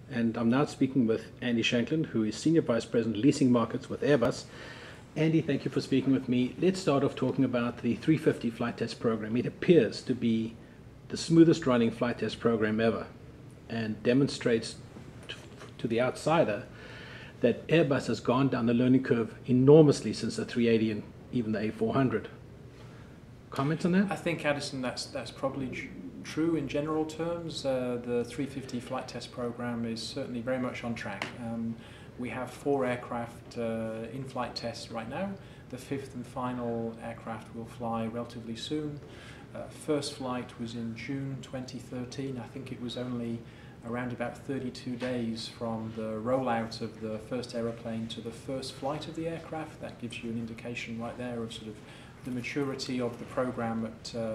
and I'm now speaking with Andy Shanklin, who is Senior Vice President Leasing Markets with Airbus. Andy, thank you for speaking with me. Let's start off talking about the 350 flight test program. It appears to be the smoothest running flight test program ever, and demonstrates to the outsider that Airbus has gone down the learning curve enormously since the 380 and even the A400. Comments on that? I think, Addison, that's probably true in general terms. The 350 flight test program is certainly very much on track. We have 4 aircraft in flight tests right now. The 5th and final aircraft will fly relatively soon. First flight was in June 2013. I think it was only around about 32 days from the rollout of the first aeroplane to the first flight of the aircraft. That gives you an indication right there of sort of the maturity of the program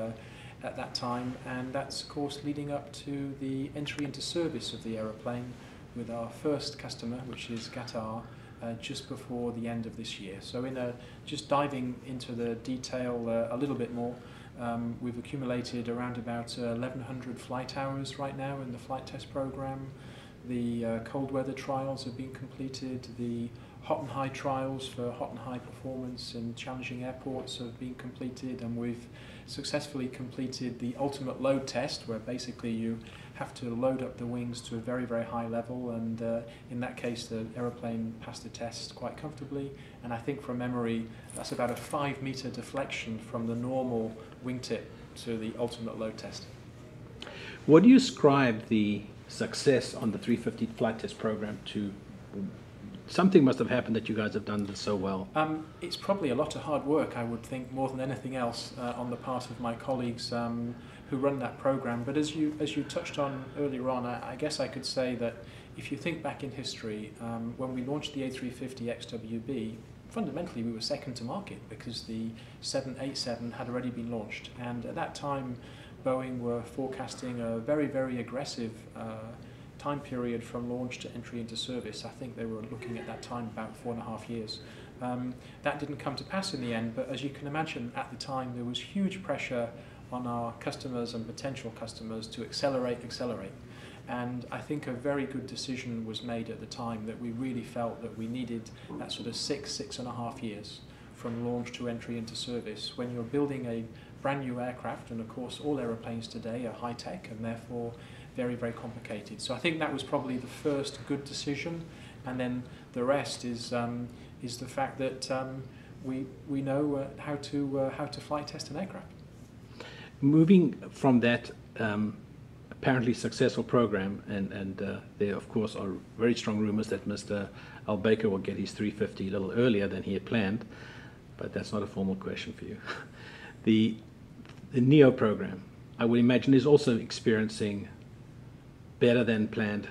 at that time, and that's of course leading up to the entry into service of the aeroplane with our first customer, which is Qatar, just before the end of this year. So just diving into the detail a little bit more, we've accumulated around about 1,100 flight hours right now in the flight test program. The cold weather trials have been completed. The hot and high trials for hot and high performance in challenging airports have been completed, and we've successfully completed the ultimate load test, where basically you have to load up the wings to a very, very high level, and in that case the aeroplane passed the test quite comfortably, and I think from memory that's about a 5-meter deflection from the normal wingtip to the ultimate load test. What do you ascribe the success on the 350 flight test program to? Something must have happened that you guys have done this so well. It's probably a lot of hard work, I would think, more than anything else, on the part of my colleagues who run that program. But as you touched on earlier on, I guess I could say that if you think back in history, when we launched the A350 XWB, fundamentally we were second to market because the 787 had already been launched, and at that time Boeing were forecasting a very, very aggressive time period from launch to entry into service. I think they were looking at that time about 4.5 years. That didn't come to pass in the end, but as you can imagine, at the time there was huge pressure on our customers and potential customers to accelerate. And I think a very good decision was made at the time that we really felt that we needed that sort of 6.5 years from launch to entry into service. When you're building a brand new aircraft, and of course all aeroplanes today are high tech and therefore very, very complicated. So I think that was probably the first good decision, and then the rest is the fact that we know how to flight test an aircraft. Moving from that apparently successful program, and there of course are very strong rumors that Mr. Al Baker will get his 350 a little earlier than he had planned, but that's not a formal question for you. The NEO program, I would imagine, is also experiencing better than planned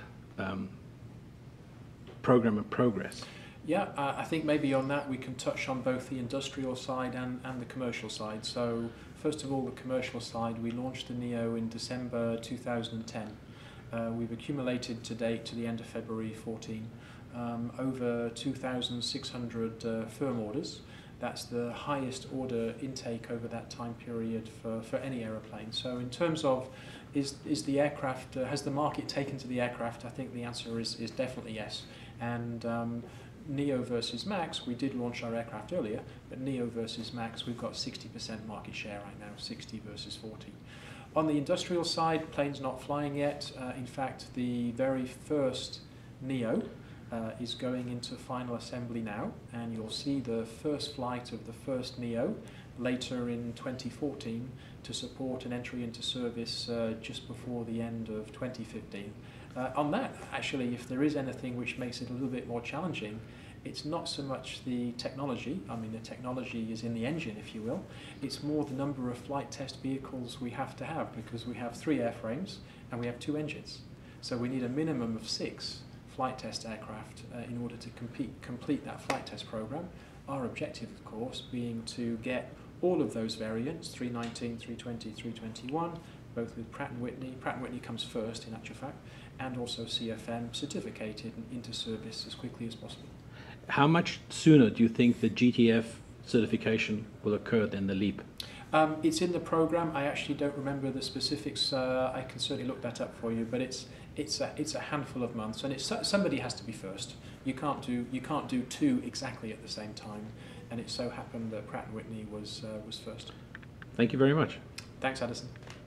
program and progress. Yeah, I think maybe on that we can touch on both the industrial side and the commercial side. So first of all, the commercial side, we launched the NEO in December 2010. We've accumulated to date, to the end of February 14, over 2,600 firm orders. That's the highest order intake over that time period for any aeroplane. So in terms of is the aircraft, has the market taken to the aircraft, I think the answer is definitely yes. And NEO versus MAX, we did launch our aircraft earlier, but NEO versus MAX, we've got 60% market share right now, 60 versus 40. On the industrial side, planes not flying yet. In fact, the very first NEO is going into final assembly now, and you'll see the first flight of the first NEO later in 2014 to support an entry into service just before the end of 2015. On that, actually, if there is anything which makes it a little bit more challenging, it's not so much the technology. I mean, the technology is in the engine, if you will. It's more the number of flight test vehicles we have to have, because we have 3 airframes and we have 2 engines. So we need a minimum of 6 flight test aircraft in order to complete that flight test program. Our objective, of course, being to get all of those variants, 319, 320, 321, both with Pratt & Whitney. Pratt & Whitney comes first, in actual fact, and also CFM, certificated and into service as quickly as possible. How much sooner do you think the GTF certification will occur than the LEAP? It's in the program. I actually don't remember the specifics. I can certainly look that up for you, but it's it's a handful of months, and somebody has to be first. You can't do two exactly at the same time, and it so happened that Pratt & Whitney was first. Thank you very much. Thanks, Addison.